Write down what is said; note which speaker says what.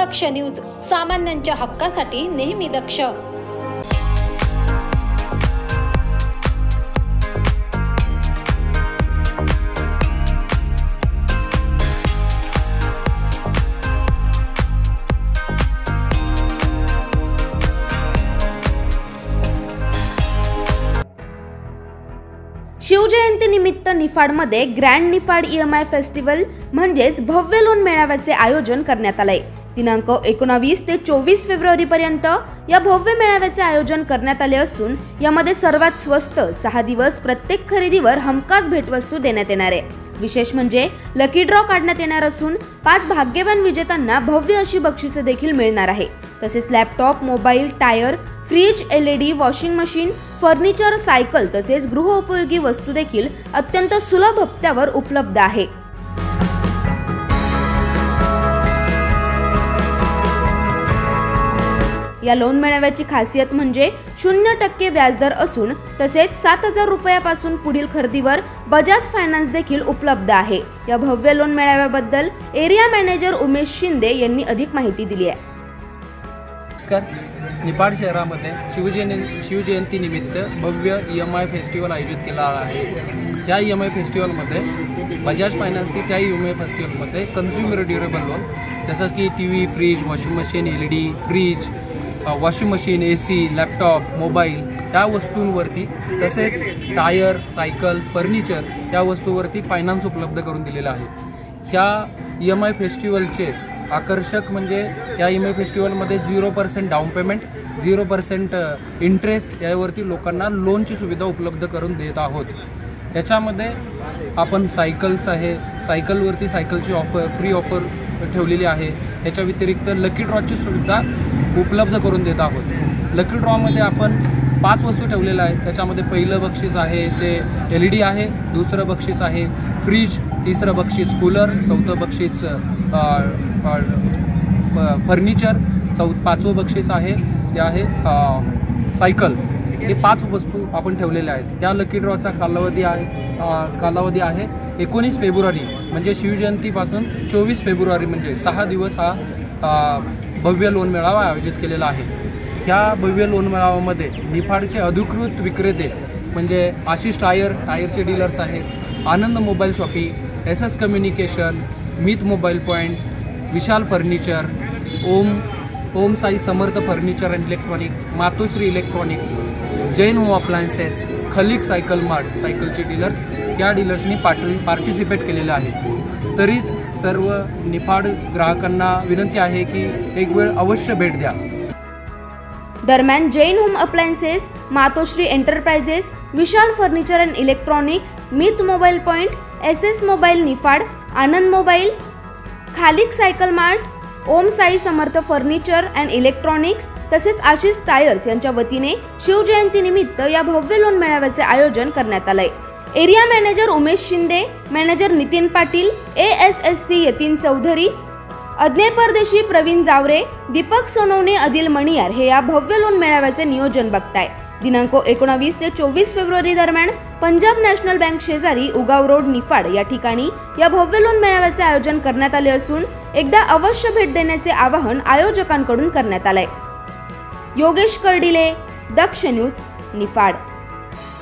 Speaker 1: दक्ष news, सामान्यांच्या हक्कासाठी नेहमी दक्ष।
Speaker 2: शिवजयंतीनिमित्त निफाडमध्ये ग्रँड निफाड EMI फेस्टिवल म्हणजेच भव्य लोन मेळाव्याचे आयोजन करण्यात आले। दिनांक 19 ते 24 फेब्रुवारी पर्यंत या भव्य मेळाव्याचे आयोजन करण्यात आले असून यामध्ये सर्वात स्वस्त 6 दिवस प्रत्येक खरेदीवर हमखास भेटवस्तू देण्यात येणार आहे। विशेष म्हणजे लकी ड्रॉ काढण्यात येणार असून 5 भाग्यवान विजेत्यांना भव्य अशी बक्षिसे देखील मिळणार आहे। तसेच laptop, mobile, tyre, fridge, LED, washing machine, furniture, cycle तसेच गृहोपयोगी वस्तू देखील अत्यंत सुलभ हप्त्यावर उपलब्ध आहे। या लोन मेळाव्याची खासियत म्हणजे 0% व्याजदर असून तसेच 7,000 रुपयापासून पुढील खरेदीवर बजाज फायनान्स देखील उपलब्ध आहे। या भव्य लोन मेळाव्याबद्दल एरिया मॅनेजर उमेश शिंदे यांनी अधिक माहिती दिली आहे।
Speaker 3: निफाड शहरामध्ये शिवजयंती निमित्त भव्य EMI फेस्टिवल आयोजित केला आहे। या EMI फेस्टिवलमध्ये बजाज फायनान्स की त्या EMI फेस्टिवलमध्ये कन्झ्युमर ड्युरेबल लोन जसं की TV, fridge, washing machine, LED, fridge, washing machine, AC, laptop, mobile या वस्तूंवरती तसेच टायर, सायकल्स, फर्निचर या वस्तूंवरती फायनान्स उपलब्ध करून दिलेला आहे। ह्या EMI फेस्टिवलचे आकर्षक म्हणजे या EMI फेस्टिवलमध्ये 0% डाऊन पेमेंट, 0% इंटरेस्ट यावरती लोकांना लोनची सुविधा उपलब्ध करून देत आहोत। त्याच्यामध्ये आपण सायकल्स आहे, सायकलवरती सायकलची फ्री ऑफर ठेवलेली आहे। याच्या व्यतिरिक्त लकी ड्रॉची सुविधा उपलब्ध करून देत आहोत। लकी ड्रॉमध्ये आपण 5 वस्तू ठेवलेल्या आहेत। त्याच्यामध्ये पहिलं बक्षीस आहे ते LED आहे, दुसरं बक्षीस आहे फ्रीज, तिसरं बक्षीस कूलर, चौथं बक्षीस फर्निचर, पाचवं बक्षीस आहे ते आहे सायकल। हे 5 वस्तू आपण ठेवलेल्या आहेत। या लकी ड्रॉचा कालावधी आहे 19 फेब्रुवारी म्हणजे शिवजयंतीपासून 24 फेब्रुवारी म्हणजे 6 दिवस हा भव्य लोन मेळावा आयोजित केलेला आहे। ह्या भव्य लोन मेळाव्यामध्ये निफाडचे अधिकृत विक्रेते म्हणजे आशिष टायरचे डीलर्स आहेत, Anand mobile shopping, SS communication, Meet mobile point, Vishal furniture, Om Sai Samarth furniture and electronics, Matoshri electronics, Jain home appliances, Khalik cycle mart सायकलचे डीलर्स या डीलर्सनी पार्टिसिपेट केलेलं आहे। तरीच सर्व निफाड ग्राहकांना विनंती आहे की एक वेळ अवश्य भेट द्या।
Speaker 2: दरम्यान Jain home appliances, Matoshri enterprises, Vishal furniture and electronics, Meet mobile point, SS mobile Niphad, Anand mobile, Khalik cycle mart, Om Sai Samarth furniture and electronics तसेच आशिष टायर्स यांच्या वतीने शिवजयंतीनिमित्त या भव्य लोन मेळाव्याचे आयोजन करण्यात आले। Area manager Umesh Shinde, manager Nitin Patil, ASSC Yatin Chaudhari, अज्ञे परदेशी प्रवीण जावरे, दीपक सोनवणे, अदिल मणियार हे या भव्य लोन मेळाव्याचे नियोजन बघताय। दिनांक 19 ते 24 फेब्रुवारी दरम्यान पंजाब नॅशनल बँक शेजारी उगाव रोड निफाड या ठिकाणी या भव्य लोन मेळाव्याचे आयोजन करण्यात आले असून एकदा अवश्य भेट देण्याचे आवाहन आयोजकांकडून करण्यात आले। योगेश कर्डिले, दक्ष न्यूज, निफाड।